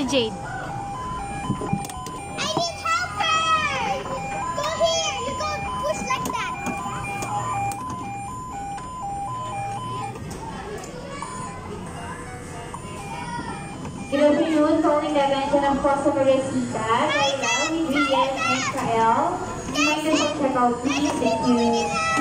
Ate Jade. I need helper! Go here! You go push like that. Good afternoon, calling the attention of customer Rosita, Kayla, Vivian, and Kael. You might as well check out please. Thank you.